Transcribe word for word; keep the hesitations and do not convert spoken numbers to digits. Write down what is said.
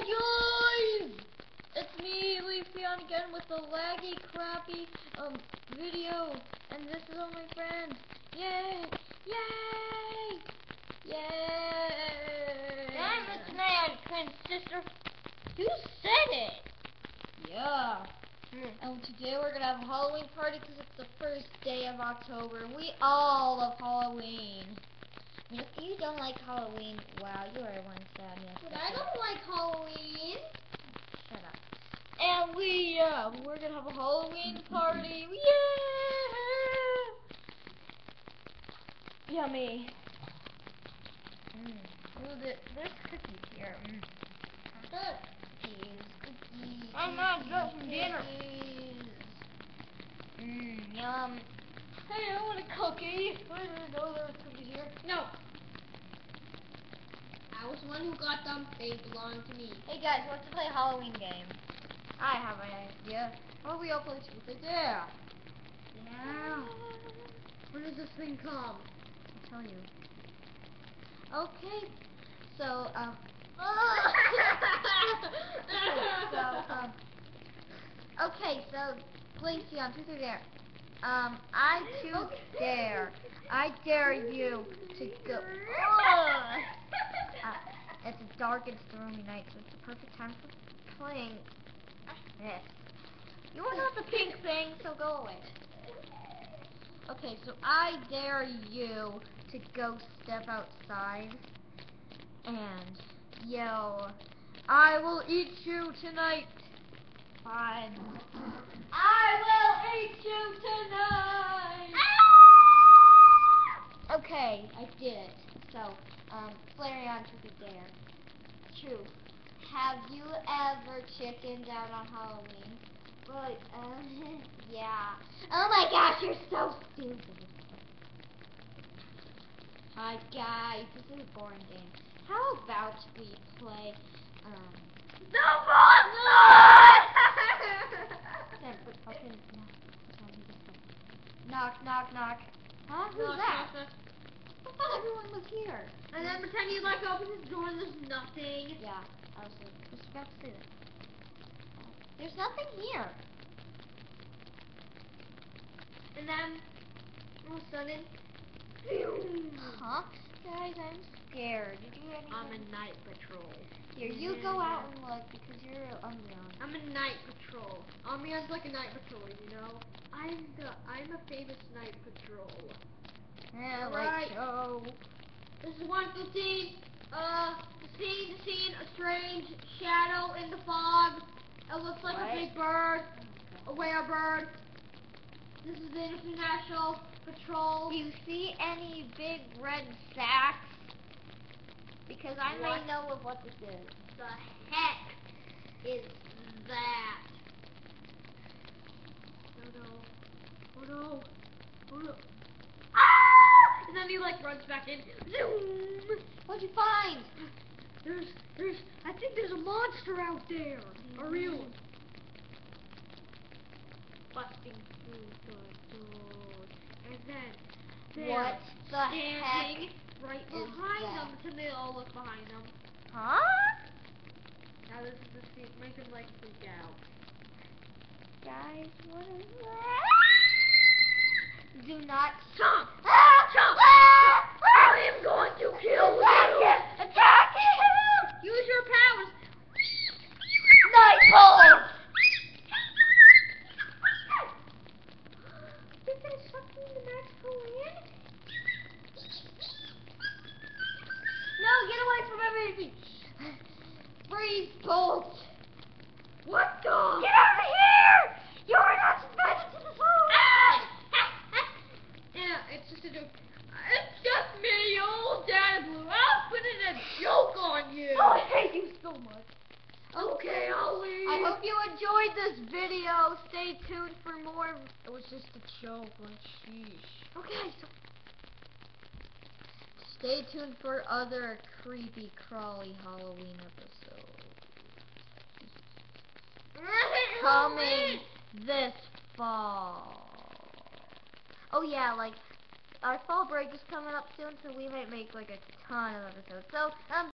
Hi guys! It's me, Eevee, again with the laggy, crappy um video, and this is all my friends. Yay! Yay! Yay! Damn, it's mad, twin sister. You said it. Yeah. Hmm. And today we're gonna have a Halloween party because it's the first day of October. We all love Halloween. I mean, if you don't like Halloween, wow, you are one sad man. But I don't like Halloween. Shut up. And we, uh, we're gonna have a Halloween party. Yeah! Yummy. Mm. Ooh, the, there's cookies here. Mm. Good. Cookies, cookies. I'm not just some dinner. Mmm, yum. Hey, I want a cookie. I didn't know there was cookies here. No. I was the one who got them. They belong to me. Hey guys, let's play a Halloween game. I have an idea. What we all play truth or dare? Yeah. When does this thing come? I'll tell you. Okay. So, um. so, um. Okay, so, Glacy on truth or dare. Um, I choose dare. I dare you to go. Uh, it's a dark and stormy night, so it's the perfect time for playing this. You are not the pink thing, so go away. Okay, so I dare you to go step outside and yell, "I will eat you tonight." Fine. I will eat you tonight. Ah! Okay, I did it. So, um, Flareon took a dare. True. Have you ever chickened out on Halloween? But, um, yeah. Oh my gosh, you're so stupid. Hi guys, this is a boring game. How about we play, um... The monster! Sam, but, okay, no. Sam, you just said. Knock, knock, knock. Huh? Who's Knock, that? knock, knock. I thought everyone was here. And then pretend you like open this door and there's nothing. Yeah, I was just about to say that. There's nothing here. And then all of a sudden, Huh? Guys, I'm scared. Did you hear anything? I'm a night patrol. Here, you go out and look because you're unknown. I'm a night patrol. Omnion's like a night patrol, you know? I'm the I'm a famous night patrol. Yeah, Alright. like so. This is one fifteen. Uh, the scene, the scene, a strange shadow in the fog. It looks like What? a big bird, a were bird. This is the International Patrol. Do you see any big red sacks? Because I What? may know of what this is. The heck is that? Oh no. Oh no. Oh no. Ah! And then he like runs back in. Zoom! What'd you find? There's, there's, I think there's a monster out there. A real one. Busting through the door. And then, they're What the standing heck right is behind that? them. Until they all look behind them. Huh? Now this is the scene. Make them like freak out. Guys, what is that? Do not Jump! Ah! Jump! Ah! I am going to kill Attack you! him! Attack him! Use your powers! Night pole! You're gonna suck me in the magical land? No, get away from my baby! Freeze bolt! What the? Get out of here! You are not invited to this home! Ah! Yeah, it's just a joke. It's just me, old Dad Blue. I'll put in a joke on you. Oh, I hate you so much. Okay, I'll leave. I hope you enjoyed this video. Stay tuned for more. It was just a joke, like sheesh. Okay, so stay tuned for other creepy, crawly Halloween episodes. Coming this fall. Oh yeah, like our fall break is coming up soon, so we might make like a ton of episodes. So um.